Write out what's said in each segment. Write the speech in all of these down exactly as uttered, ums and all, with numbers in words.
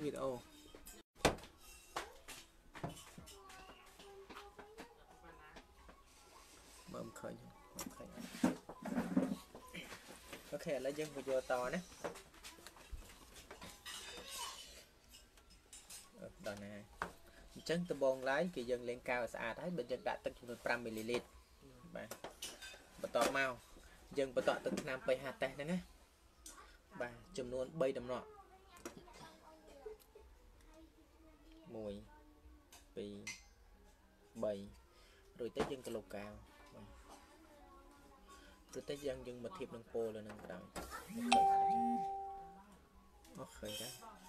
វីដេអូមើលឃើញមើលឃើញអូខេឥឡូវយើងបញ្យល់តណាដល់ណាអញ្ចឹងដំបងឡើយគឺយើងលេងកៅស្អាតហើយបើយើងដាក់ទឹកចំនួនfiveមីលីលីត្របាទបន្តមកយើងបន្តទឹកថ្នាំ pH តេស្តហ្នឹងណាបាទចំនួនthreeដំណក់one two three rồi tới dân cái lô cao rồi tới dân dân mà thiệp nâng pô lên nâng đầu ok đó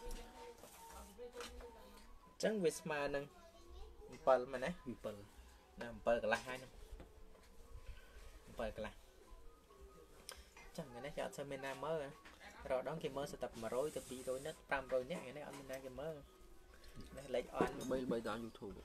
trắng về smart nâng pal mà nè pal nằm pal cả hai nè pal cả chẳng cái này cho xem bên nam mơ rồi đón cái mơ sẽ tập mà rối tập đi rồi nét pram rồi nhé cái này anh bên cái mơ lấy on bây bây giờ YouTube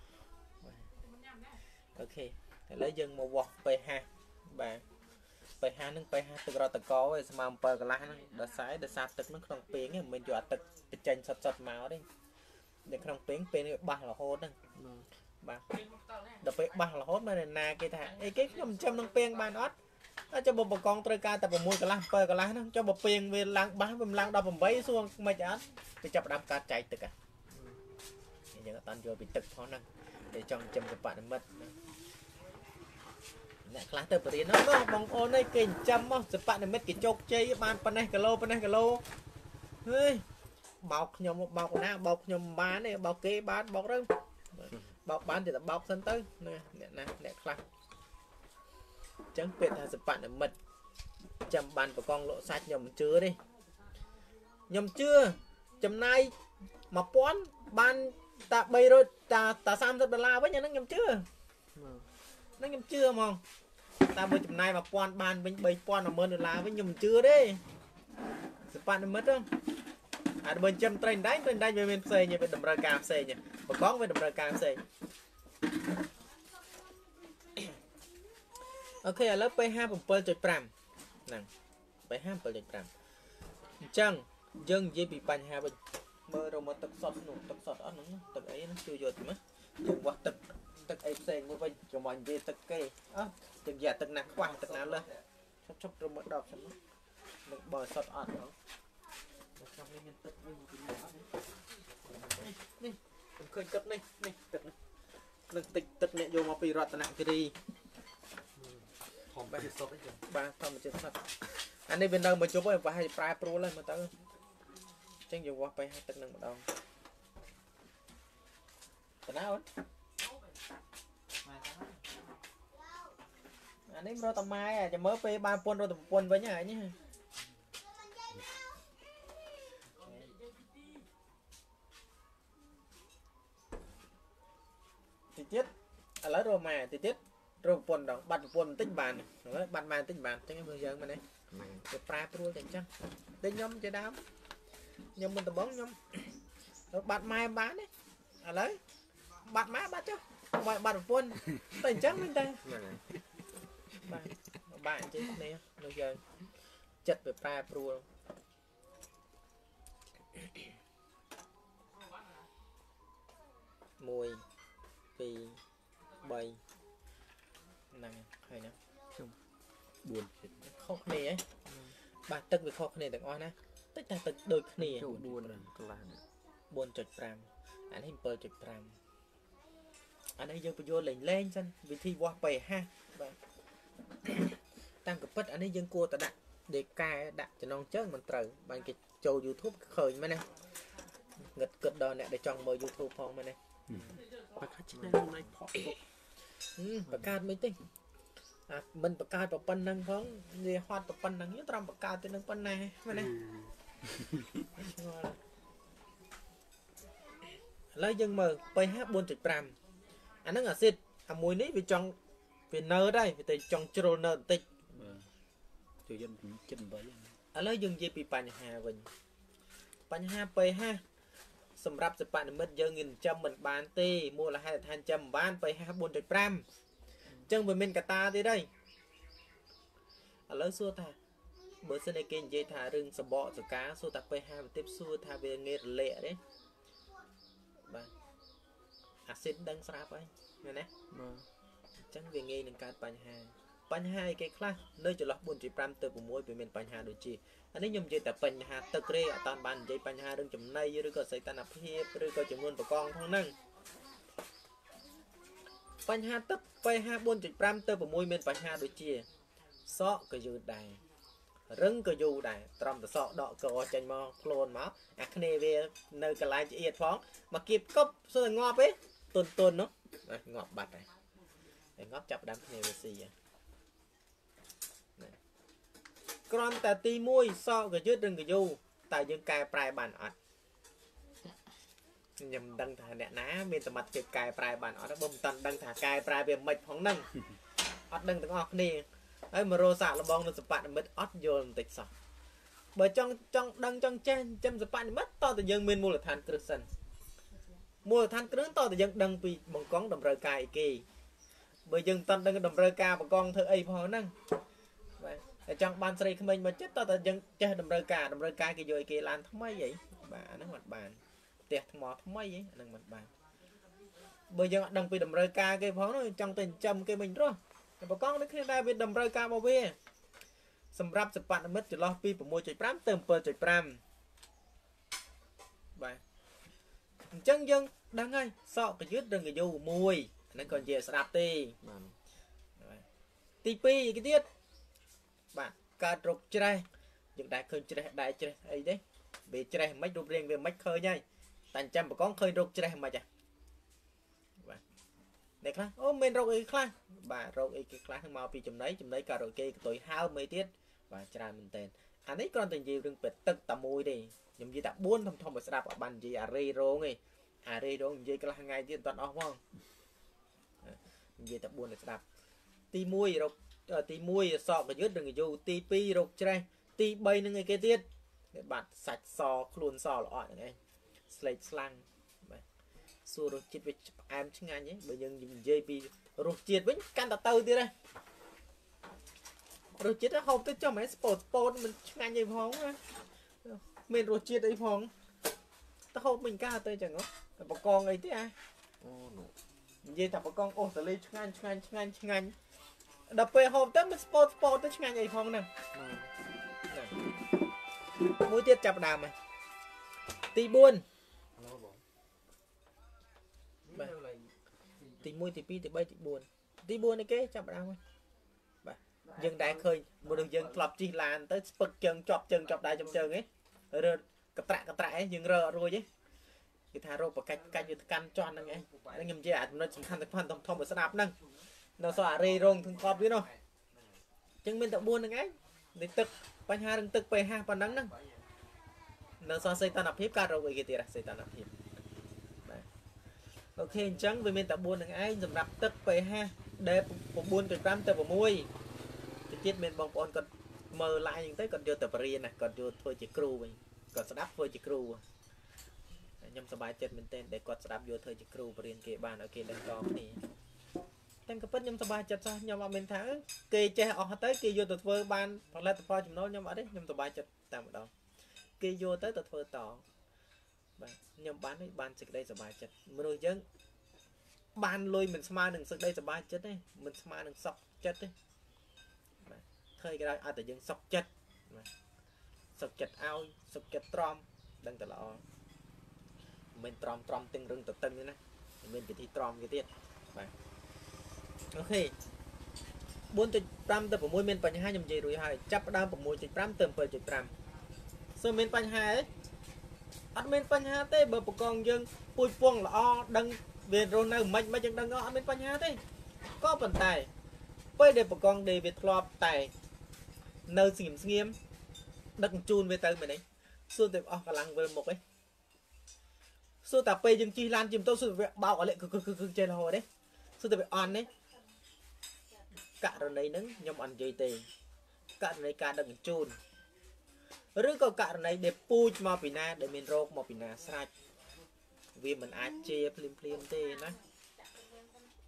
ok lấy dân một vọt pH bà pH nó pH từ ra từ có ấy mà per cái lá nó đã sái đã sátទឹកnó không tiếng ấy mình chọnទឹកchanh sật sật máu đi để không tiếng bên ba là hốt đó bà đập phải ba là hốt mà này na cái thằng ấy cái năm trăm năm peng bàn ót nó cho một con trai ca tập một mũi cái lá per cái lá nó cho một peng về lang bá về lang đập một bấy xuống mà chán thì chập đam cá chạyទឹកà giờ các bạn vô bịទឹកkhó năng để chọn châm các bạn mất nè class từ bữa nó nó bằng ôn đây kinh châm á các bạn mất cái chốt chơi ban pan này cái lô pan này cái lô ơi bọc nhom một bọc na bọc nhom bán này bọc kế bán bọc đó bọc bán thì là bọc sân tới nè nè nè class chẳng biệt là các bạn mất châm bàn của con lộ sạch nhom chưa đi nhom chưa châm nay mà pón ban ta bay rồi ta ta sam rất là với nhà nó nhầm chưa nó nhầm chưa mà ta bây chừng này mà quan ban bên bay quan là mơn là với nhầm chưa đấy sự bạn mất không à bên chân train đánh train đánh về bên xe như bên đầm rơi cam xe nhỉ mà có với đầm rơi cam xe ok ở lớp pH một pơ chục gram nè pH một pơ chục gram chân dân dễ bị bành ha bên mơ rồi mà tập sọt nụ tập sọt ở nó tập ấy nó chưa vô thì mất dùng qua tập tập ấy sen với cho mọi người tập cây á từng giả tập nặng quá tập nào lên chốc chốc rồi mất đọc xong nó bò sọt ở nó đi khơi cất này này tập này tịch tập này vô mà bị rọt nặng cái đi ba sọt đấy ba thằng mà chơi sọt anh đi bên đâu mà chụp ấy và hay prai pro lên mà tao chẳng dùng qua bay haiទឹកនឹងម្ដងតើណាអូនអានេះរត់តម៉ែចាំមើលពេលបានពុនរត់ប្រពន្ធវិញហើយនេះតិចទៀតឥឡូវរកម៉ែតិចទៀតរកប្រពន្ធដល់បាត់ប្រពន្ធបន្តិចបានហើយបាត់ម៉ែបន្តិចបានចឹងមើលយើងមែនទេទៅប្រែព្រួលចឹងចឹងតែខ្ញុំចេះដើមខ្ញុំមិនដំបងខ្ញុំបាត់ម៉ែបានទេឥឡូវបាត់ម៉ែបាត់ចុះមកបាត់ប្រពន្ធតែអញ្ចឹងមិនទេបាទបាទអញ្ចឹងនេះនៅយើងចិត្តវាប្រែព្រួលមួយពីរបីហ្នឹងហើយណាជុំbốnខុសគ្នាហ៎បាទទឹកវាខុសគ្នាទាំងអស់ណាតិចតែទឹកដូចគ្នា4កន្លះbốn chấm nămអានេះbảy chấm nămអានេះយើងបញ្យល់លេងលេងសិនវិធីវាស់pHបាទតាមកពិតអានេះយើងគួរតែដាក់ដេកាដាក់ចំណងជើងមិនត្រូវបានគេចូល YouTube ឃើញមែនណាងឹតគិតដល់អ្នកដែលចង់មើល YouTube ផងមែនទេបើកាត់ឆ្នៃណៃផកបកាត់មិនទេអាមិនបកាត់ប៉ុណ្ណឹងផងនិយាយហត់ប៉ុណ្ណឹងត្រឹមបកាត់ទៅនឹងប៉ុណ្ណាមែនទេឥឡូវយើងមើល pH bốn chấm nămអាហ្នឹងអាស៊ីតអាមួយនេះវាចង់វានៅដែរវាតែចង់ជ្រុលនៅបន្តិចជួយយើងចិត្តបីឥឡូវយើងនិយាយពីបញ្ហាវិញបញ្ហា pH សម្រាប់សិប្បនិមិត្តយើងនឹងចាំមិនបានទេមូលហេតុដ្ឋានចាំមិនបាន pH bốn chấm nămអញ្ចឹងវាមានកតាទៀតហើយឥឡូវសួរថាបើសិនឯគេនិយាយថារឿងសបកសកាសួរថា pH បន្តិចសួរថាវាងាយរលាកទេបាទអាស៊ីតដឹងស្រាប់ហើយណាណាអញ្ចឹងវាងាយនឹងកើតបញ្ហាបញ្ហាគេខ្លះនៅចន្លោះ bốn.5 ទៅ 6 វាមានបញ្ហាដូចជាអានេះខ្ញុំនិយាយតែបញ្ហាទឹករេអត់តាន់បាននិយាយបញ្ហារឿងចំណីឬក៏សីតុណ្ហភាពឬក៏ចំនួនបកងផងហ្នឹងបញ្ហាទឹក pH bốn.5 ទៅ 6 មានបញ្ហាដូចជាសក់ក៏យឺតដែររឹងក៏យូរដែរត្រឹមតែសក់ដកកោចេញមកខ្លួនមកអាគ្នាវានៅកន្លែងឆ្អៀតផងមកគៀបគប់សួរតែងាប់ទេទុនទុននោះងាប់បាត់ហើយតែងាប់ចាប់ដើមគ្នាវាស៊ីគ្រាន់តែទីមួយសក់ក៏យឺតរឹងក៏យូរតែយើងកែប្រែបានអត់ខ្ញុំមិនដឹងថាអ្នកណាមានសមត្ថភាពកែប្រែបានអត់បើមិនតាន់ដឹងថាកែប្រែវាមិនផងហ្នឹងអត់ដឹងទាំងអស់គ្នាហើយមករោសាកលបងនៅសពនិមិត្តអត់យល់បន្តិចសោះបើចង់ចង់ដឹងចង់ចេះចាំសពនិមិត្តតើតើយើងមានមូលដ្ឋានគ្រឹះសិនមូលដ្ឋានគ្រឹះតើតើយើងដឹងពីបង្កងតម្រូវការអីគេបើយើងមិនតាន់ដឹងតម្រូវការបង្កងធ្វើអីផងហ្នឹងបាទតែចង់បានស្រីក្មេងមកចិត្តតើតើយើងចេះតម្រូវការតម្រូវការគេយកអីគេឡានថ្មីអីបាទអាហ្នឹងមិនបានផ្ទះថ្មថ្មីអីអាហ្នឹងមិនបានបើយើងអត់ដឹងពីតម្រូវការគេផងនោះចង់ទៅចិញ្ចឹមគេមិនរស់បកងនេះគ្នាដែរវាតម្រូវការរបស់វាសម្រាប់សពនិមិត្តចន្លោះពី 6.5 ទៅ 7.5 បាទអញ្ចឹងយើងដឹងហើយសក់កយឺតរឹងកយូរមួយហ្នឹងក៏និយាយស្ដាប់ទេបាទទីពីរគេទៀតបាទកើតរោគច្រេះយើងដែរឃើញច្រេះដែរច្រេះអីទេវាច្រេះមិនរូបរាងវាមិនឃើញហើយតែចាំបកងឃើញរោគច្រេះមិនហ៎បាទអ្នកខ្លះអូមានរោគអីខ្លះបាទរោគអីគេខ្លះមកពីចំណីចំណីក៏រោគគេកតុយហើមអីទៀតបាទច្រើនមែនតើអានេះគ្រាន់តែនិយាយរឿងពេទឹកតែមួយទេខ្ញុំនិយាយតែបួនធំធំឲ្យស្ដាប់អត់បាននិយាយអារេរោងទេអារេរោងនិយាយខ្លះថ្ងៃទៀតអត់អស់ផងនិយាយតែបួនឲ្យស្ដាប់ទីមួយរោគទីមួយសក់កយឺតរឹងយូរទីពីររោគច្រេះទីបីនឹងអីគេទៀតបាទសាច់សខ្លួនសល្អអត់ហ្នឹងឯងស្លេកស្លាំងបាទសួររសជាតិវាផ្អែមឆ្ងាញ់ហ៎បើយើងនិយាយពីរសជាតិវិញកាន់តែទៅទៀតហ៎រសជាតិហូបទៅចុះមិនស្ពតស្ពតមិនឆ្ងាញ់អីផងណាមានរសជាតិអីផងទៅហូបមិនកាទៅចឹងហ៎បកងអីទេអាអូនោះនិយាយថាបកងអូស្ត្រាលីឆ្ងាញ់ឆ្ងាញ់ឆ្ងាញ់ឆ្ងាញ់ដល់ពេលហូបទៅមិនស្ពតស្ពតទៅឆ្ងាញ់អីផងហ្នឹងមួយទៀតចាប់ដើមហើយទីបួនទីមួយទីពីរទីបីទីបួនទីបួននេះគេចាប់ដើមហើយបាទយើងដែរឃើញមនុស្សយើងធ្លាប់ជិះឡានទៅស្ពឹកជើងជាប់ជើងជាប់ដៃចំជើងឯងរើកត្រាក់កត្រាក់ឯងយើងរើអត់រួចឯងគេថារោគបកាច់កាច់វាកាន់ជន់ហ្នឹងឯងខ្ញុំនិយាយអាចំណុចសំខាន់សំខាន់ធំធំឲ្យស្ដាប់ហ្នឹងនៅសោះអារេរោងធំកប់វានោះអញ្ចឹងមានតែបួនហ្នឹងឯងនេះទឹកបញ្ហារឿងទឹក pH ប៉ុណ្ណឹងហ្នឹងនៅសរសៃតនភាពកើតរោគអីគេទៀតសៃតនភាពបាទអូខេអញ្ចឹងវាមានតែបួននឹងឯងសម្រាប់ទឹក pH ដែល bốn.5 ទៅ 6 ទៅទៀតមានបងប្អូនគាត់មើល live ហ្នឹងទៅគាត់យកទៅបរៀនណាគាត់យកធ្វើជាគ្រូវិញគាត់ស្ដាប់ធ្វើជាគ្រូខ្ញុំសប្បាយចិត្តមែនទែនដែលគាត់ស្ដាប់យកធ្វើជាគ្រូបរៀនគេបានឲ្យគេដឹងតគ្នាតែក៏ពិតខ្ញុំសប្បាយចិត្តសោះខ្ញុំអត់មានថាគេចេះអស់ទៅគេយកទៅធ្វើបានផលិតផលចំណូលខ្ញុំអត់ទេខ្ញុំសប្បាយចិត្តតែម្ដងគេយកទៅទៅធ្វើតបាទខ្ញុំបានបានសេចក្តីសប្បាយចិត្តមនុស្សយើងបានលុយមិនស្មើនឹងសេចក្តីសប្បាយចិត្តទេមិនស្មើនឹងសុខចិត្តទេបាទធ្វើឲ្យគេឲ្យតែយើងសុខចិត្តបាទសុខចិត្តឲ្យសុខចិត្តទ្រាំដឹងតែល្អមិនទ្រាំទ្រាំទឹងរឹងទៅតឹងទេណាមានវិធីទ្រាំគេទៀតបាទអូខេ bốn.5 ទៅ 6 មានបញ្ហាខ្ញុំនិយាយរួចហើយចាប់ផ្ដើម 6.5 ទៅ 7.5 សើមានបញ្ហាអីអត់មានបញ្ហាទេបើបកងយើងពួយពងល្អដឹងវារស់នៅមិនមិនចឹងដឹងអត់មានបញ្ហាទេក៏ប៉ុន្តែពេលដែលបកងដេវាធ្លាប់តែនៅស្ងៀមស្ងៀមដឹកជូនវាទៅមែនទេសួរតែអស់កម្លាំងវិលមុខឯងសួរតែពេលយើងជិះឡានជិះម៉ូតូសួរវាបោកអលិគឺគឺគឺចេះរហូតទេសួរតែវាអន់ទេករណីហ្នឹងខ្ញុំអត់និយាយទេករណីការដឹកជញ្ជូនឬក៏ករណីដែលពូជមកពីណាដែលមានរោគមកពីណាស្រេចវាមិនអាចជាភ្លាមភ្លាមទេណា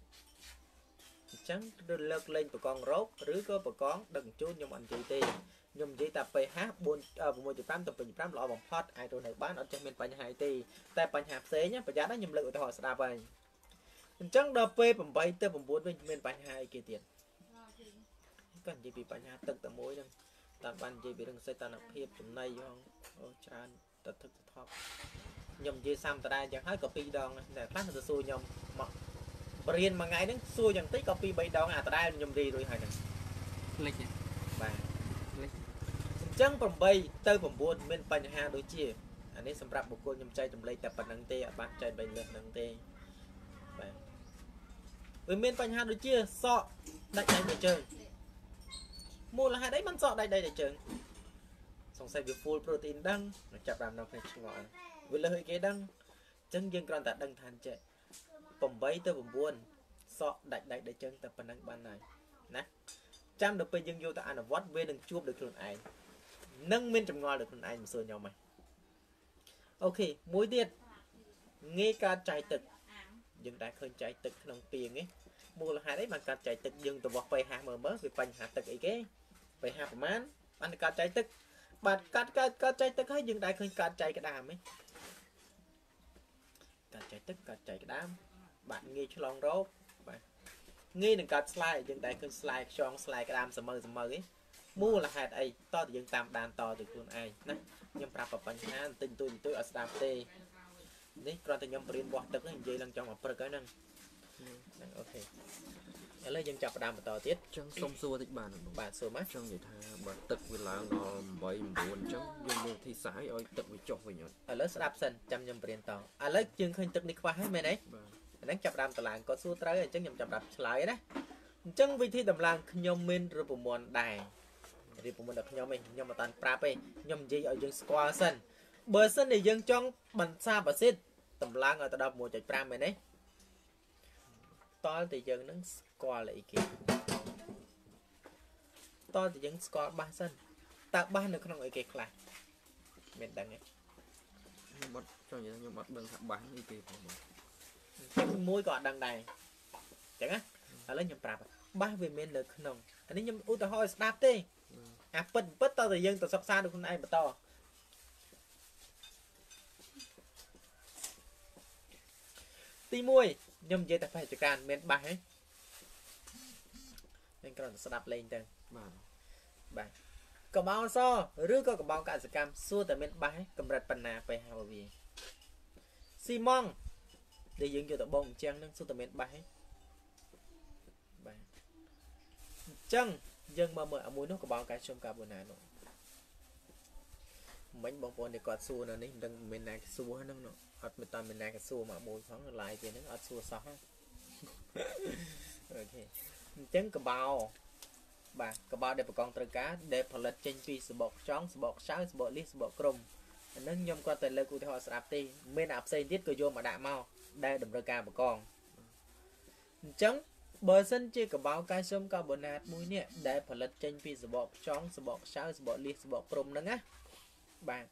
អញ្ចឹងលើកលែងបកងរោគឬក៏បកងដឹកជញ្ជូនខ្ញុំអត់និយាយទេខ្ញុំនិយាយតែ pH bốn 6.5 ទៅ7.5ល្អបំផុតអាចរស់នៅបានអត់ចេះមានបញ្ហាទេតែបញ្ហាផ្សេងប្រយ័ត្នណាខ្ញុំលើកឧទាហរណ៍ស្ដាប់ហើយអញ្ចឹងដល់ពេលeightទៅnineវិញមានបញ្ហាអីគេទៀតក៏និយាយពីបញ្ហាទឹកតែមួយហ្នឹងតាមបាននិយាយពីរឿងសីតុណ្ហភាពចំណីផងអូច្រើនទៅទឹកទៅថប់ខ្ញុំនិយាយសាំតដែរអញ្ចឹងហើយក៏ពីរដងតែខ្លះទៅសួរខ្ញុំមកបរៀនមួយថ្ងៃហ្នឹងសួរយ៉ាងតិចក៏ពីរបីដងអាតដែរខ្ញុំរីរួចហើយហ្នឹងលិចបាទលិចអញ្ចឹងeightទៅnineមានបញ្ហាដូចជាអានេះសម្រាប់បុគ្គលខ្ញុំចែកចម្លែកតែប៉ុណ្្នឹងទេអត់បានចែកបីលើកហ្នឹងទេបាទវាមានបញ្ហាដូចជាសក់ដាច់ដៃទៅជើងមូលហេតុអីបានសក់ដាច់ដៃទៅជើងសង្ស័យវា full protein ដឹងចាប់តាមដល់គ្នាឆ្ងល់វាលើសអីគេដឹងអញ្ចឹងយើងគ្រាន់តែដឹងថាចេះeightទៅnineសក់ដាច់ដៃទៅជើងតែប៉ុណ្្នឹងបានហើយណាចាំដល់ពេលយើងយកទៅអនុវត្តវានឹងជួបដោយខ្លួនឯងនឹងមានចម្ងល់ដោយខ្លួនឯងមិនសួរខ្ញុំទេអូខេមួយទៀតងាយកើតចែកទឹកយើងតែឃើញចែកទឹកក្នុងពីងនេះមូលហេតុអីបានកើតចែកទឹកយើងទៅបោះ pH មើលមើលវាបញ្ហាទឹកអីគេ pH ប្រមាណបានកើតចែកទឹកបាទកាត់កើតកើតចែកទឹកហើយយើងដែរឃើញកើតចែកក្តាមហ៎កើតចែកទឹកកើតចែកក្តាមបាទងាយឆ្លងរោគបាទងាយនឹងកើតស្លែយើងដែរឃើញស្លែខ្យងស្លែក្តាមសមើសមើហ៎មូលហេតុអីតទៅយើងតាមដានតទៅខ្លួនឯងណាខ្ញុំប្រាប់បញ្ហាបន្តិចបន្តួចបន្តិចអត់ស្ដាប់ទេនេះគ្រាន់តែខ្ញុំបរៀនបោះទឹកនេះនិយាយឡើងចង់មកព្រឹកហើយហ្នឹងហ្នឹងអូខេឥឡូវយើងចាប់ផ្ដើមបន្តទៀតអញ្ចឹងសុំសួរតិចបានបាទសួរមកចង់និយាយថាបើទឹកវាឡើងដល់eight nineអញ្ចឹងយើងមើលទីសាយឲ្យទឹកវាចុះវិញអត់ឥឡូវស្ដាប់សិនចាំខ្ញុំបរៀនតឥឡូវយើងឃើញទឹកនេះខ្វះហើយមែនទេបាទអាហ្នឹងចាប់ផ្ដើមតឡើងគាត់សួរត្រូវអញ្ចឹងខ្ញុំចាប់ផ្ដើមឆ្លើយណាអញ្ចឹងវិធីតម្លើងខ្ញុំមានរូបមន្តដែររូបមន្តដល់ខ្ញុំឯងខ្ញុំមិនតាន់ប្រាប់ទេខ្ញុំនិយាយឲ្យយើងស្គាល់សិនបើសិនតែយើងចង់បន្សាបអាស៊ីតតម្លើងឲ្យទៅដល់one point fiveមែនទេតលតែយើងនឹងស្គាល់អីគេតលតែយើងស្គាល់បាសសិនតើបាសនៅក្នុងអីគេខ្លះមានដឹងទេខ្ញុំអត់ចង់និយាយខ្ញុំអត់ដឹងថាបាសនេះគេផងបងមួយក៏អត់ដឹងដែរអញ្ចឹងណាឥឡូវខ្ញុំប្រាប់បាសវាមាននៅក្នុងអានេះខ្ញុំឧទាហរណ៍ឲ្យស្ដាប់ទេអាពិតពិតតើតែយើងទៅសិក្សាដូចខ្លួនឯងបន្តទីoneខ្ញុំនិយាយតែបេតិកាមានបាសហ៎ខ្ញុំគ្រាន់តែស្ដាប់លេងទៅបាទបាទកបោសឬក៏កបោកសកម្មសួរតែមានបាសកម្រិតប៉ុណ្ណា pH របស់វាស៊ីម៉ង់ដែលយើងយកទៅបងអញ្ចឹងនឹងសួរតែមានបាសហ៎បាទអញ្ចឹងយើងមើលមើលអាមួយនោះកបោកាល់ស្យូមកាបូណាតនោះមិញបងប្អូនដែលគាត់សួរនៅនេះមិនដឹងមានណាសួរហ្នឹងនោះអត់មិនតាន់មានណាគេសួរមកមួយផងឡាយទៀតហ្នឹងអត់សួរសោះអូខេអញ្ចឹងកបោបាទកបោដែលប្រកងត្រូវការដែលផលិតចេញពីសបកខ្យងសបកខ្ចៅសបកលីសសបកក្រុមអាហ្នឹងខ្ញុំគាត់តែលើកឧទាហរណ៍ស្រាប់ទេមានអាផ្សេងទៀតក៏យកមកដាក់មកដែលតម្រូវការប្រកងអញ្ចឹងបើសិនជាកបោកាល់ស្យូមកាបូណាតមួយនេះដែលផលិតចេញពីសបកខ្យងសបកខ្ចៅសបកលីសសបកក្រុមហ្នឹងណាបាទ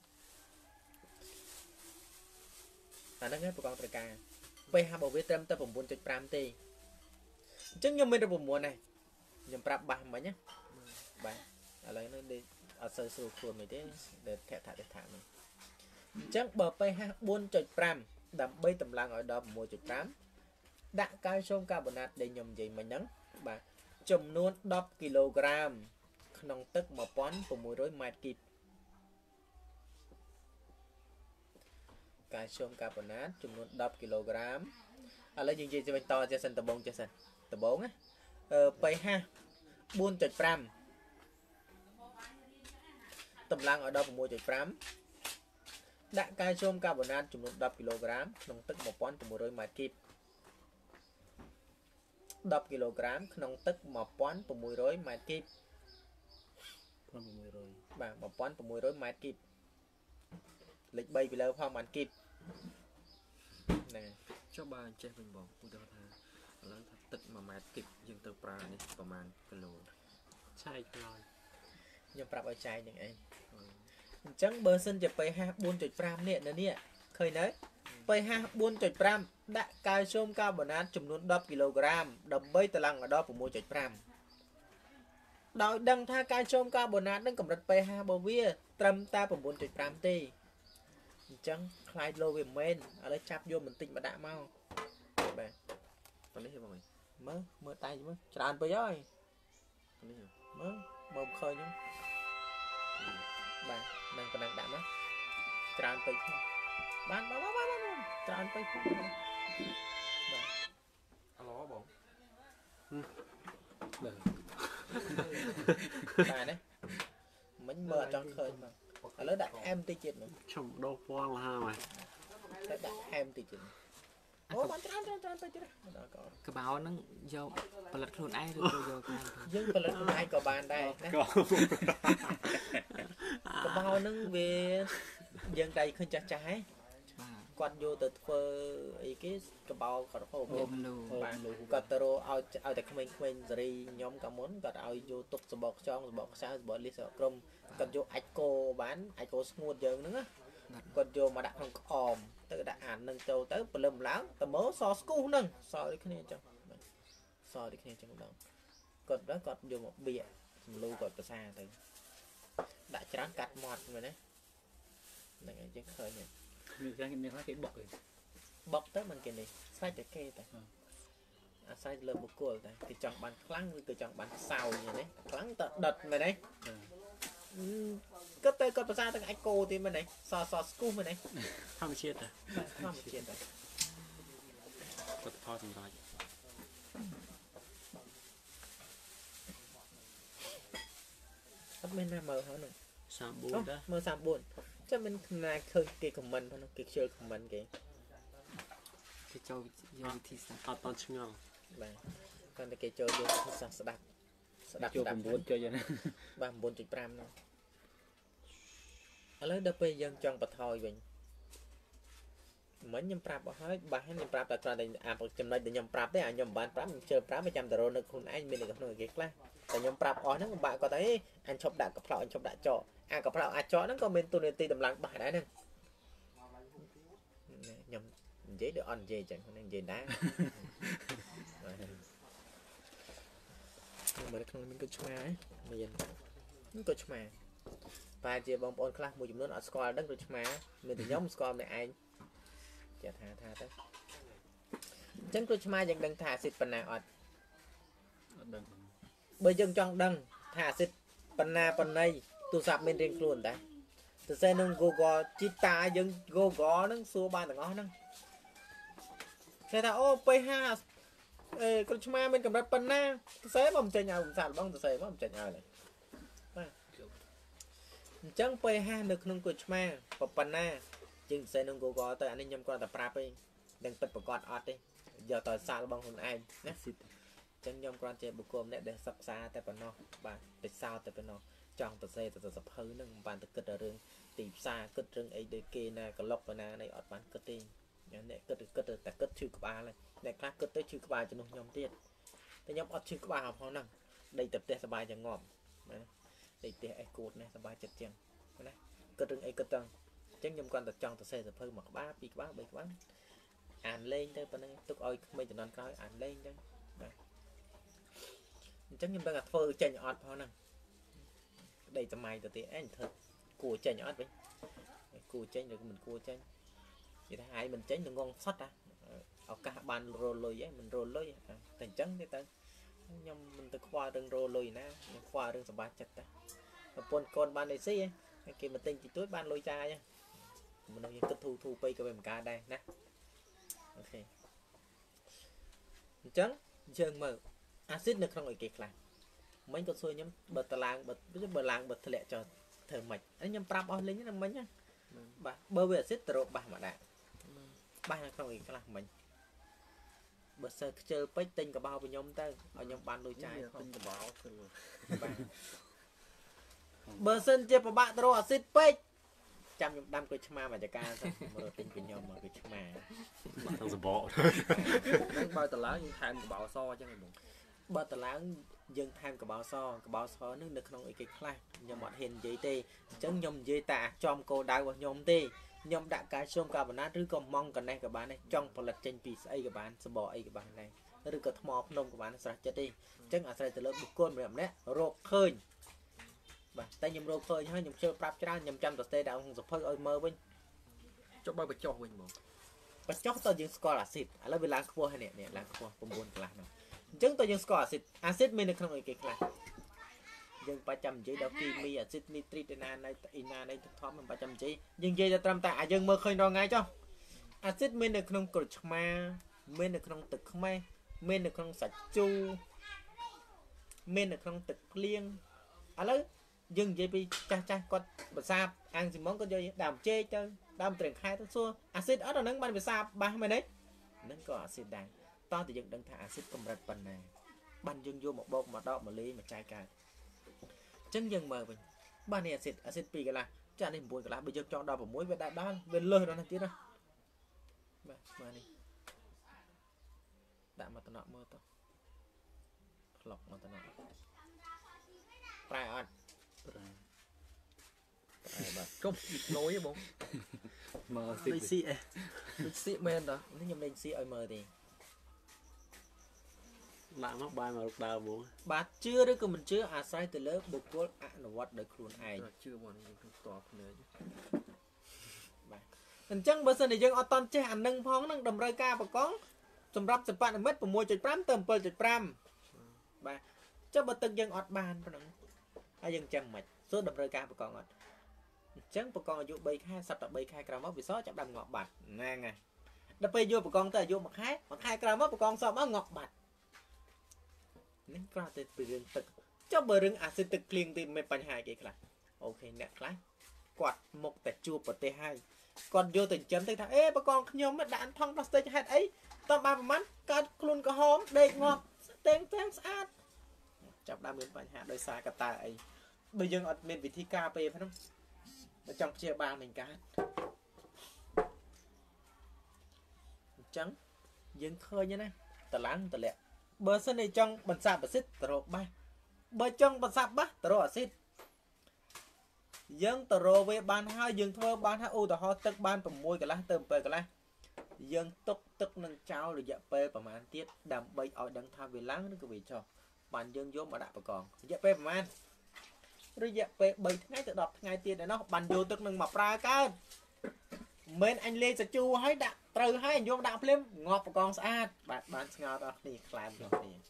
អាហ្នឹងឯងប្រកងត្រូវការ pH របស់វាត្រឹមតែnine point fiveទេអញ្ចឹងខ្ញុំមានរូបមន្តដែរខ្ញុំប្រាប់បាសមិញណាបាទឥឡូវនេះអត់សូវស្រួលខ្លួនមិនទេដែលថៈថៈទេថាហ្នឹងអញ្ចឹងបើ pH four point five ដើម្បីតម្លើងឲ្យដល់six point fiveដាក់កាល់ស្យូមកាបូណាតដែលខ្ញុំនិយាយមិញហ្នឹងបាទចំនួនtenគីឡូក្រាមក្នុងទឹកone thousand six hundredម៉ែត្រគីបកាល់ស្យូមកាបូណាតចំនួនtenគីឡូក្រាមឥឡូវយើងនិយាយទៅបន្តចេះសិនដបងចេះសិនដបងណាអឺ pH four point five តម្លើងឲ្យដល់six point fiveដាក់កាល់ស្យូមកាបូណាតចំនួនtenគីឡូក្រាមក្នុងទឹកone thousand six hundredម៉ែត្រគីបtenគីឡូក្រាមក្នុងទឹកone thousand six hundredម៉ែត្រគីប one thousand six hundred បាទone thousand six hundredម៉ែត្រគីបលេខthreeពីលើផងបានគីបហ្នឹងចុះបើចេះវិញបងឧទាហរណ៍ថាឥឡូវថាទឹកoneម៉ែត្រគីបយើងទៅប្រើនេះប្រហែលគីឡូឆែកហើយខ្ញុំប្រាប់ឲ្យចែកនឹងអីអញ្ចឹងបើសិនជា pH four point five នេះនៅនេះឃើញនៅ pH four point five ដាក់កាល់ស្យូមកាបូណាតចំនួនtenគីឡូក្រាមដើម្បីតម្លើងដល់six point five ដោយដឹងថាការជុំកាបូណាតនឹងកម្រិត pH របស់វាត្រឹមតែ 9.5 ទេអញ្ចឹងខ្លាយលោវាមិនមែនឥឡូវចាប់យកបន្តិចមកដាក់មកបាទប៉ុណ្នេះបងអើយមើលមើលដៃមើលច្រើនពេកហើយប៉ុណ្នេះមើលមើលឃើញហ្នឹងបាទនឹងប៉ុណ្ណឹងដាក់មកច្រើនពេកបានបានបានបានច្រើនពេកបាទអឡបងបាទណាមិញមើលអត់ចង់ឃើញមកឥឡូវដាក់ថែមតិចទៀតមកខ្ញុំដោះពណ៌លហាមកតែដាក់ថែមតិចទៀតអូបានច្រើនច្រើនច្រើនពេកទៀតដល់ក៏កបោហ្នឹងយកផលិតខ្លួនឯងឬក៏យកខាងយើងផលិតខ្លួនឯងក៏បានដែរណាក៏កបោហ្នឹងវាយើងតែឃើញចាស់ចាស់ហ៎បាទគាត់យកទៅធ្វើអីគេកបោគាត់ហូបអូមលូបាទគាត់ទៅរកឲ្យឲ្យតែក្មេងៗសេរីខ្ញុំកាលមុនគាត់ឲ្យយកទុកសបកខ្ចងសបកខ្សៅសបកលីសសបកក្រុមគាត់យកអាចគោបានអាចគោស្ងួតយើងហ្នឹងណាគាត់យកមកដាក់ក្នុងក្អមទៅដាក់អាននឹងចូលទៅព្រលឹមឡើងតើមើលសស្គូសហ្នឹងសដូចគ្នាអញ្ចឹងសដូចគ្នាអញ្ចឹងម្ដងគាត់ទៅគាត់យកមកបៀកសំលូគាត់ប្រសាទៅដាក់ច្រើនកាត់មាត់មែនទេហ្នឹងហើយយើងឃើញហ្នឹងមានគេមានគេបុកឯងបុកទៅមិនគេនេះស្រេចតែគេតែអាស្រ័យលើបុគ្គលតែគេចង់បានខ្លាំងឬក៏ចង់បានខ្សោយនេះខ្លាំងតដិតមែនទេគាត់ទៅគាត់ភាសាទាំងអាចគោទីមែនទេសសស្គូមែនទេធម្មជាតិតែធម្មជាតិតែគាត់ផលសម្រាប់អត់មានណាមើលហ្នឹងសាមបួនដែរមើលសាមបួនចាំមិនខ្នាឃើញគេខមមិនហ្នឹងគេខ្ជិលខមមិនគេគេចូលយកវិធីសាស្ត្រអត់តន់ឆ្ងល់បាទគាត់តែគេចូលយកភាសាស្ដាប់ស្ដាប់ចូលស្ដាប់ 9ចុចហ្នឹងបាទ 9.5 ហ្នឹងឥឡូវដល់ពេលយើងចង់បន្ថយវិញមិញខ្ញុំប្រាប់អស់ហើយបាទខ្ញុំប្រាប់តែគ្រាន់តែអាចំណុចដែលខ្ញុំប្រាប់ទេអាខ្ញុំមិនបានប្រាប់ខ្ញុំជឿប្រាប់ចាំតែរនៅខ្លួនឯងមាននៅក្នុងគេខ្លះតែខ្ញុំប្រាប់អស់ហ្នឹងបាក់គាត់ថាអញឈប់ដាក់កផ្លោកអញឈប់ដាក់ចកអាកផ្លោកអាចចកហ្នឹងក៏មានទូនាទីតម្លើងបាសដែរហ្នឹងខ្ញុំនិយាយដូចអត់និយាយអញ្ចឹងខ្ញុំនិយាយដែរមើលក្នុងមានគិតឆ្មាមានគិតឆ្មាតែជាបងប្អូនខ្លះមួយចំនួនអត់ស្គាល់ដឹងដូចឆ្មាមានតែខ្ញុំស្គាល់តែឯងចាថាថាទៅអញ្ចឹងគ្រូឆ្មាយើងដឹងថាអាស៊ីតប៉ុណ្ណាអត់អត់ដឹងបើយើងចង់ដឹងថាអាស៊ីតប៉ុណ្ណាប៉ុណ្ណីទូរស័ព្ទមានរៀងខ្លួនតែទៅសេនឹង Google ជីតាយើង Google ហ្នឹងសួរបានទាំងអស់ហ្នឹងគេថាអូ pH អេគ្រូឆ្មាមានកម្រិតប៉ុណ្ណាទៅសេបើមិនចេញឲ្យមិនសាកបងទៅសេមកមិនចេញឲ្យឡើយបាទអញ្ចឹង pH នៅក្នុងគ្រូឆ្មាប៉ុណ្ណាជាងទៅសេនឹង Google ទៅអានេះខ្ញុំគ្រាន់តែប្រាប់ទេដឹងពិតប្រកបអត់ទេយកទៅសាកល្បងខ្លួនឯងណាស៊ីតអញ្ចឹងខ្ញុំគ្រាន់ជាបុគ្គលម្នាក់ដែលសិក្សាតែប៉ុណ្ណោះបាទតែសោតតែប៉ុណ្ណោះចង់ទៅសេទៅសភៅហ្នឹងមិនបានទៅគិតរឿងទីផ្សារគិតរឿងអីដូចគេណាក្លុកប៉ុណ្ណានេះអត់បានគិតទេអ្នកគិតគិតតែគិតឈឺក្បាលអ្នកខ្លះគិតទៅឈឺក្បាលជំនួសខ្ញុំទៀតតែខ្ញុំអត់ឈឺក្បាលផងហ្នឹងដេកទៅផ្ទះសบายយ៉ាងងាប់ណាដេកផ្ទះអេសគូតណាសบายចិត្តជាងណាគិតរឿងអីគិតទាំងអញ្ចឹងខ្ញុំគ្រាន់តែចង់ទៅសេសភៅមួយក្បាលពីរក្បាលបីក្បាលអានលេងទៅប៉ុណ្ណឹងទុកឲ្យក្មេងជំនាន់ក្រោយអានលេងទៅបាទអញ្ចឹងខ្ញុំដឹងថាធ្វើចេញអត់ផងហ្នឹងដេកសម័យទៅទៀតអេធ្វើគួរចេញអត់វិញគួរចេញឬមិនគួរចេញនិយាយថាហើយមិនចេញនឹងងងសត់ឱកាសបានរលុយហ្នឹងមិនរលុយតែអញ្ចឹងទេទៅខ្ញុំមិនទៅខ្វល់រឿងរលុយណាខ្ញុំខ្វល់រឿងសប្បាយចិត្តតែប្រពន្ធកូនបានអីស៊ីគេមកទិញទីទួយបានលុយចាយមនុស្សយើងគិតធូរធូរពេកក៏វាមិនកើតដែរណាអូខេអញ្ចឹងយើងមើលអាស៊ីតនៅក្នុងអីគេខ្លះមិញក៏សួរខ្ញុំបើតឡើងបើបើឡើងបើធ្លាក់ចុះធ្វើម៉េចខ្ញុំប្រាប់អស់លេងណាមិញណាបាទបើវាអាស៊ីតទៅរកបាសមកដាក់បាសនៅក្នុងអីខ្លះមិញបើសើខ្ជិលពេកទិញកបោពីខ្ញុំទៅឲ្យខ្ញុំបានលុយចាយទិញកបោគឺបាទបើសិនជាប្របាក់ទៅរកអាស៊ីតពេកចាំខ្ញុំដាំក្រូចឆ្មាមកចកាទៅមើលទិញពីខ្ញុំមកក្រូចឆ្មាបាត់ទាំងសបកហ្នឹងបើតឡើងយើងថែមកបោសអញ្ចឹងបងបើតឡើងយើងថែមកបោសកបោសនឹងនៅក្នុងអីគេខ្លះខ្ញុំអត់ហ៊ាននិយាយទេអញ្ចឹងខ្ញុំនិយាយតែចំគោលដៅរបស់ខ្ញុំទេខ្ញុំដាក់កាល់ស្យូមកាបូណាតឬក៏ម៉ង់កណេះក៏បានដែរចង់ផលិតចេញពីស្អីក៏បានសបកអីក៏បានដែរឬក៏ថ្មភ្នំក៏បានស្រេចចិត្តទេអញ្ចឹងអាស្រ័យទៅលើបុគ្គលម្នាក់ម្នាក់រកឃើញបាទតែខ្ញុំរកឃើញហើយខ្ញុំជឿប្រាប់ច្រើនខ្ញុំចាំទៅស្ទេដាក់ក្នុងសភៅឲ្យមើលវិញចុះបើបញ្ចុះវិញបងបញ្ចុះតើយើងស្គាល់អាស៊ីតឥឡូវវាឡើងខ្ពស់ហើយនេះនេះឡើងខ្ពស់9កន្លះហ្នឹងអញ្ចឹងតើយើងស្គាល់អាស៊ីតអាស៊ីតមាននៅក្នុងអីគេខ្លះយើងបាច់ចាំនិយាយដល់គីមីអាស៊ីតនីត្រីតេណាណៃអ៊ីណាណៃទឹកធំមិនបាច់ចាំនិយាយយើងនិយាយតែត្រឹមតែអាយើងមើលឃើញរាល់ថ្ងៃចុះអាស៊ីតមាននៅក្នុងក្រូចឆ្មាមាននៅក្នុងទឹកខ្មេះមាននៅក្នុងសាច់ជូរមាននៅក្នុងទឹកភ្លៀងឥឡូវយើងនិយាយពីចាស់ចាស់គាត់ប្រសាបអាំងស៊ីម៉ុងគាត់យកដើមចេកទៅដើមត្រេងខែទៅសួរអាស៊ីតអត់អាហ្នឹងបានប្រសាបបាសមែនទេហ្នឹងក៏អាស៊ីតដែរតោះតែយើងដឹងថាអាស៊ីតកម្រិតប៉ុណ្ណាបានយើងយកមកបោកមកដកមកលេងមកចាយកើតអញ្ចឹងយើងមើលវិញបាននេះអាស៊ីតអាស៊ីតពីរកន្លះចានេះ9កន្លះបើយើងចង់ដល់6វាដាក់ដល់វាលើសដល់នេះទៀតណាបាទបាននេះដាក់មកតំណក់មើលទៅផ្លុកមកតំណក់ប្រែអត់ប្រែប្រែបាទកុំលយហ៎បងមកស៊ីដូចស៊ីអេដូចស៊ីមែនតានេះខ្ញុំលេងស៊ីឲ្យមើលទេដាក់មកបាយមករុកដើមហ្មងបាទជឿឬក៏មិនជឿអាស្រ័យទៅលើបុគ្គលអនុវត្តដោយខ្លួនឯងជឿបងយើងក្នុងផ្ទាល់ភ្នែកបាទអញ្ចឹងបើសិនជាយើងអត់តន់ចេះអានឹងផងនឹងតម្រូវការបកងសម្រាប់សិប្បនិមិត្ត 6.5 ទៅ 7.5 បាទចុះបើទឹកយើងអត់បានប៉ុណ្ណឹងហើយយើងចឹងមិនសួរតម្រូវការបកងអត់អញ្ចឹងបកងអាយុ3ខែសប្តាហ៍3ខែក្រោយមកវាសចាប់ដើមងាប់បាត់ហ្នឹងហើយដល់ពេលយកបកងទៅអាយុ1ខែ1ខែក្រោយមកបកងសក់មកងាប់បាត់នេះគ្រាន់តែពីរឿងទឹកចុះបើរឿងអាស៊ីតទឹកភ្លៀងទីមានបញ្ហាគេខ្លះអូខេអ្នកខ្លះគាត់មុខតែជួបប្រទេសហើយគាត់យកទៅចិញ្ចឹមទៅថាអេបកងខ្ញុំដាក់ថង់ផ្លាស្ទិកហេតុអីតើបានប្រហែលកើតខ្លួនក្រហមដេកងាប់តែងតែងស្អាតចាប់ដើមមានបញ្ហាដោយសារកត្តាអីបើយើងអត់មានវិធីការពារហ្នឹងបើចង់ព្យាបាលមិនកើតអញ្ចឹងយើងឃើញណាតឡើងតលាក់បើសិនជាចង់បន្សាបអាស៊ីតទៅរកបាសបើចង់បន្សាបបាសទៅរកអាស៊ីតយើងទៅរកវាបានហើយយើងធ្វើបានហើយឧទាហរណ៍ទឹកបាន6កន្លះទៅ7កន្លះយើងទុកទឹកនឹងចោលរយៈពេលប្រហែលទៀតដើម្បីឲ្យដឹងថាវាឡើងឬក៏វាចុះបានយើងយកមកដាក់បកងរយៈពេលប្រហែលរយៈពេល3ថ្ងៃទៅ10ថ្ងៃទៀតឯណោះបានយកទឹកនឹងមកប្រើកើតមិនអញលេងសាជូឲ្យដាក់ត្រូវឲ្យអញយកដាក់ភ្លាមងាប់បកងស្អាតបាទបានស្ងោតអស់គ្នាខ្លែមដល់គ្នា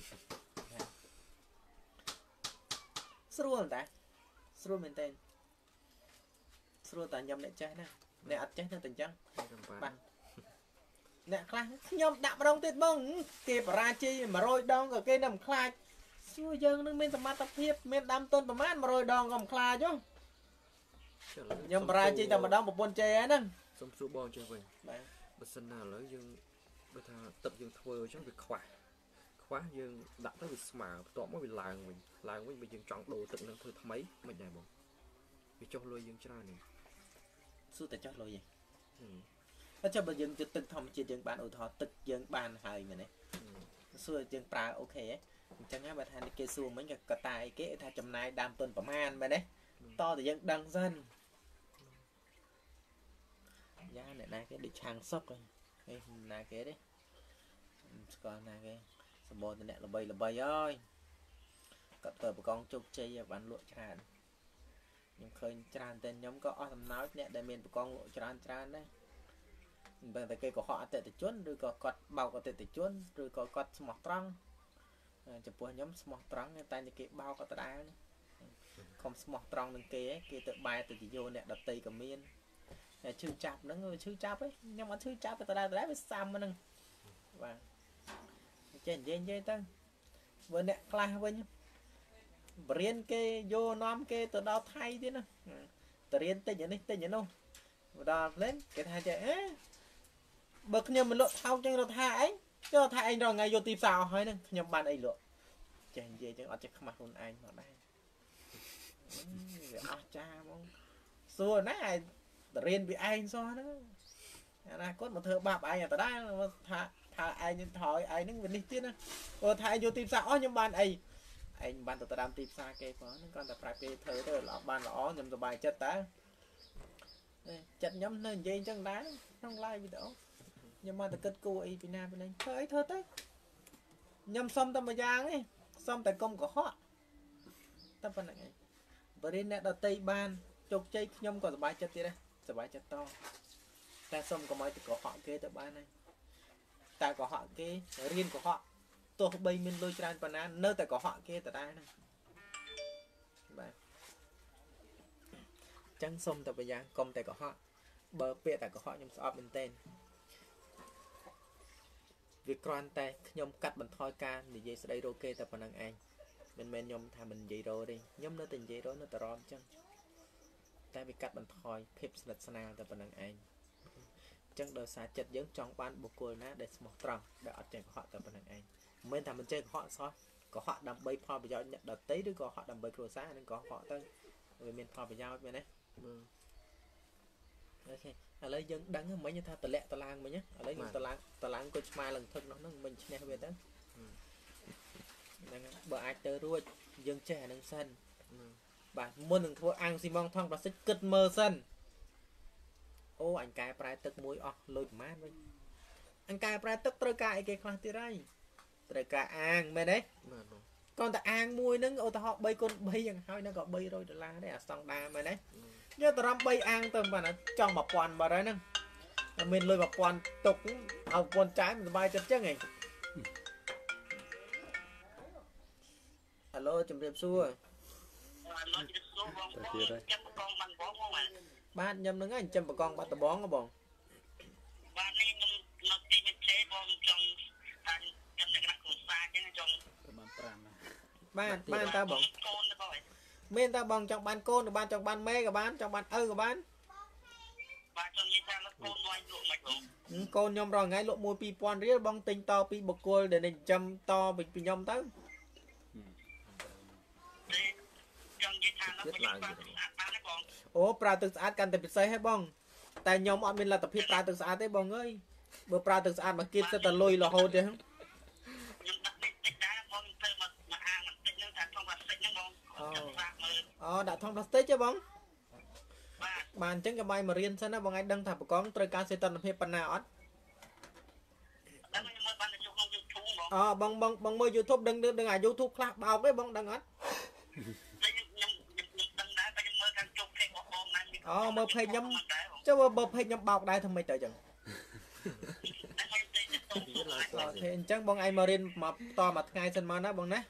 ស្រួលតែស្រួលមែនតើស្រួលតែខ្ញុំអ្នកចេះណាអ្នកអត់ចេះនៅតែអញ្ចឹងបាទអ្នកខ្លះខ្ញុំដាក់ម្ដងទៀតបងគេបរាជ័យ100ដងក៏គេនៅមិនខ្លាចសួរយើងនឹងមានសមត្ថភាពមានដើមទុនប្រហែល100ដងក៏មិនខ្លាចហ៎ខ្ញុំបរាជ័យតែម្ដងប្រពន្ធចេះហ្នឹងសុំសួរបងចេះវិញបាទបើសិនណាឥឡូវយើងដូចថាទឹកយើងធ្វើអញ្ចឹងវាខ្វះខ្វះយើងដាក់ទៅវាស្មើបន្ទាប់មកវាឡើងវិញឡើងវិញបើយើងចង់ដូរទឹកនឹងធ្វើថ្មីមិនដែរបងវាចុះលុយយើងច្រើននេះសួរតែចោះលុយឯងតែចុះបើយើងទៅទឹកធម្មជាតិយើងបានឧទាហរណ៍ទឹកយើងបានហើយមែនទេសួរយើងប្រើអូខេអញ្ចឹងហើយបើថាគេសួរមិញក៏កតាអីគេថាចំណាយដើមទុនប្រមាណមែនទេតតែយើងដឹងសិនយ៉ាអ្នកណាគេដូចឆាំងសុកហ្នឹងណាគេទេស្គាល់ណាគេសម្បូរតែអ្នកល្បីល្បីហើយគាត់ទៅបកងជោគជ័យបានលក់ច្រើនខ្ញុំឃើញច្រើនតែខ្ញុំក៏អស់ដំណោចអ្នកដែលមានបកងលក់ច្រើនច្រើនដែរបើតែគេកុហកអតិថិជនឬក៏គាត់បោកអតិថិជនឬក៏គាត់ស្មោះត្រង់ចំពោះខ្ញុំស្មោះត្រង់តែគេបោកក៏ដដែលខំស្មោះត្រង់នឹងគេគេទៅបែរទៅយោអ្នកដតីក៏មានតែឈឺចាប់ហ្នឹងឈឺចាប់ឯងខ្ញុំអត់ឈឺចាប់តែដដែលវាសាំហ្នឹងបាទចេះនិយាយនិយាយទៅបើអ្នកខ្លះវិញបរៀនគេយកនាំគេទៅដល់ថៃទៀតណាទៅរៀនតិចនេះតិចនោះដល់លេងគេថាចេះអេបើខ្ញុំមិនលក់ថោកចឹងទៅថាអីចូលថាឯងរងថ្ងៃយកទីផ្សារអស់ហើយហ្នឹងខ្ញុំបានអីលក់ចេះនិយាយចឹងអត់ចេះខ្មាស់ខ្លួនឯងមកដែរវាអស់ចាហ្មងសួរណាឯងរៀនពីឯងសោះហ្នឹងអនាគតមកធ្វើបាបឯងតែដែរថាថាឯងថយឯងហ្នឹងវានេះទៀតណាបើថាឯងយកទីផ្សារអស់ខ្ញុំបានអីឯងបានទៅតាមទីផ្សារគេផងហ្នឹងគាត់តែប្រាប់គេធ្វើទៅល្អបានល្អខ្ញុំសប្បាយចិត្តតើចិត្តខ្ញុំនៅនិយាយអញ្ចឹងដែរក្នុង live វីដេអូខ្ញុំមកតែគិតគូអីពីណាពីណីធ្វើអីធ្វើទៅ nhâm xâm tâm mà giang ấy xâm tại công của họ tâm phần này và đến nét đầu tây ban chục chơi nhâm còn bài chất đây sẽ bài chất to ta xâm có mấy của họ kia tại ban này tại của họ kia riêng của họ tôi bây mình lôi tràn phần an nơi tại của họ kia tại đây này chẳng xâm tại bây giờ công tại của họ bờ bịa tại của họ nhâm sọp bên tên việc quan tay nhom cắt bằng thoi ca thì dây sẽ đây ok tập phần năng anh mình men nhom thà mình dây rồi đi nhom nó tình dây đó nó tờ rom chân tay bị cắt bằng thoi phép lật sana tập phần năng anh chân đời xa chật giống trong ban bộ cô ná để một tròn để ở trên họ tập phần năng anh mình thà mình chơi họ sao có họ đầm bay pha bây giờ nhận đợt tí đứa có họ đầm bay cua xa nên có họ tới rồi mình pha bây giờ bên đấy ok ở lấy dân đắng mấy như tha tờ lẹ tờ lang mấy nhá ở lấy tờ lang tờ lang coi mai lần thực nó nó mình nghe về đó bờ ai tới ruột dân trẻ nâng sân bạn muốn đừng thua ăn xi măng thong và xích cất mơ sân ô anh cài prai tức muối ọ lôi mát với anh cài prai tức trôi cài cái khoang tì đây trôi cài ăn mày đấy còn ta ăn muối nâng ô ta họ bay con bay chẳng hơi nó gọi bay rồi đợt la đấy à xong đà mày đấy nhớ tao làm bay ăn tầm mà nó trong một quan mà đấy nè mình lôi một quan tục ao quan trái mình bay chân chứ này alo chấm điểm xua ba nhầm nó ngay chấm một con ba tờ bón á bọn ba ba ta bọn bên ta bằng trong ban côn ban trong ban mê của bán trong ban ơ của bán côn nhom rồi ngay lộ mùi pi pon riết bong tinh to pi bọc cua để nên châm to bình bình nhom tới ố pra tự sát cần tập xây hết bong tại nhóm bọn mình là tập hiệp pra tự sát đấy bong ơi bữa pra tự sát mà kia sẽ tờ lôi là hô chứ ờ đã thông plastic chứ bóng bàn chứng cái bay mà riêng xem nó bằng anh đăng thả con trời ca sẽ tận hiệp nào ớt ờ bằng bằng bằng mơ YouTube đừng đừng đừng à YouTube khác bao cái bóng đăng ớt ờ mơ phê nhâm chứ mơ mơ phê nhâm bọc đây thôi mày trời chẳng thì chắc bóng anh mà riêng mà to mặt ngay sân mà nó bóng nè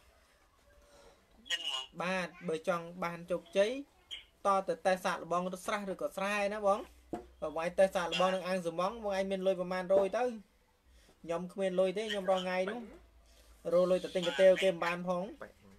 ba bởi chọn bàn chục cháy to từ tay sạc là bóng nó sạch rồi có sai nó bóng và ngoài tay sạc là bóng đang ăn dùng bóng bóng anh mình lôi vào màn rồi tới nhóm không mình lôi thế nhóm rồi ngay đúng rồi lôi từ tinh cái teo kèm bàn phong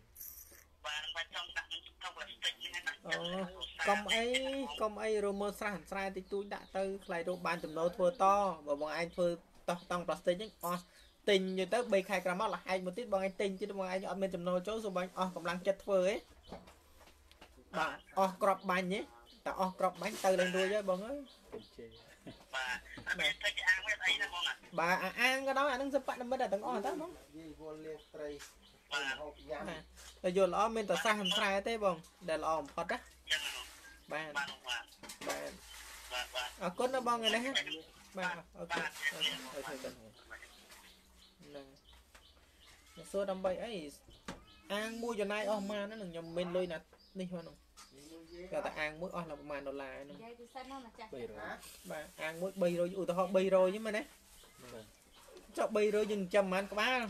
ờ, công ấy công ấy rồi mơ sạch sai thì tôi đã tới lại rồi bàn chùm nô thua to và bọn anh thua to tông plastic nhé tình như tới bây khai gram là hai một tiết bằng anh tình chứ bằng anh ở bên chấm nồi chỗ số bánh oh cầm lăng chất phơi ấy bà oh crop bánh nhé ta oh crop bánh từ lên đuôi chứ bọn ơi bà à, ăn cái đó anh đang sắp bạn mới đã từng oh đó không rồi vô lo mình ta xa hầm sai thế bọn để lo một phát á bà bà à con nó bong này đấy bà ok xưa đâm bay ấy ăn mua cho nay ô mà nó đừng nhầm bên lôi nè đi thôi nè ta ăn muối ô là một màn đô la bà ăn muối bay rồi ui tao bay rồi chứ mà đấy cho bay rồi dừng chầm ăn có ba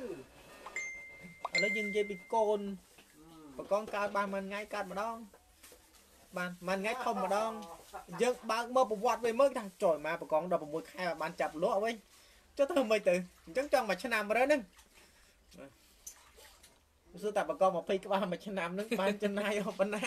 nó dừng dây bị côn và con cao ba mình ngay cao mà đó bàn mình ngay không mà đó dừng ba mơ một quạt về mới thằng trời mà bà con đập một khai mà bàn chập lúa ấy cho tôi mày từ chắc trong mà chân nam mà đó nè sư tập bà con một phi cái ba mà chân nam nước ban chân nay không ban na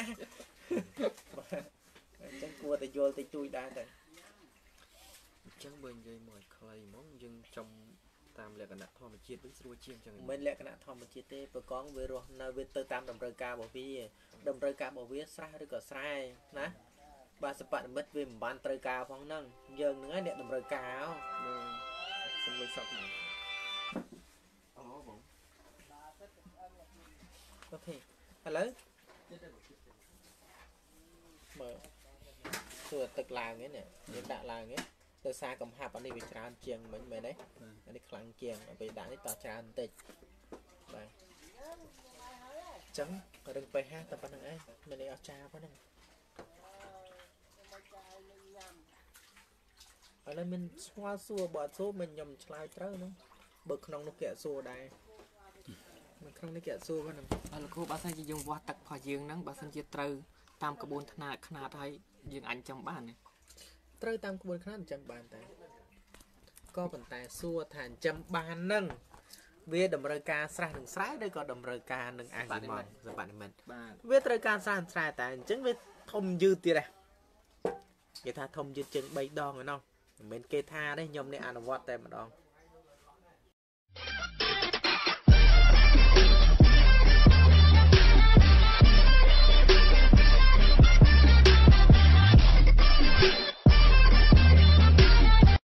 chân cua thì vô thì chui đa rồi chẳng bên dây mời clay món dân trong tam lệ cái nát thò mà chia với xua chiên chẳng bên lệ cái nát thò mà chia tê bà con về rồi nơi về từ tam đầm rơi ca bảo vi đầm rơi ca bảo vi sai rồi có sai nè bà sẽ bạn mất về bàn rơi ca phong năng dần nữa điện đầm rơi ca không lấy sọc này ok à lấy mở sửa tực làng ấy nè những đại làng ấy ដោយសារកំហាប់អានេះវាច្រើនជាងមិញមែនទេអានេះខ្លាំងជាងពេលដាក់នេះតច្រើនបន្តិចបាទអញ្ចឹងរឹង pH តែប៉ុណ្្នឹងឯងមាននេះអស្ចារ្យប៉ុណ្្នឹងឥឡូវមានស្គាល់សួរបើអត់សួរមិនខ្ញុំឆ្លើយត្រូវហ្នឹងបើក្នុងនោះគេអត់សួរដែរនៅក្នុងនេះគេអត់សួរហ្នឹងអរលោកគ្រូបើសិនជាយើងវាស់ទឹករបស់យើងហ្នឹងបើសិនជាត្រូវតាមក្បួនខ្នាតខ្នាតហើយយើងអាចចាំបានទេត្រូវតាមក្បួនខ្នាតអញ្ចឹងបានតែក៏ប៉ុន្តែសួរថាអញ្ចឹងបានហ្នឹងវាតម្រូវការស្រះនឹងស្រែឬក៏តម្រូវការនឹងអាស៊ីម៉ងសម្បត្តិមិនបាទវាត្រូវការស្រះស្រែតែអញ្ចឹងវាធំយឺតទៀតហ៎គេថាធំយឺតជាង 3 ដងឯណោះមិនមែនគេថាទេខ្ញុំនេះអនុវត្តតែម្ដង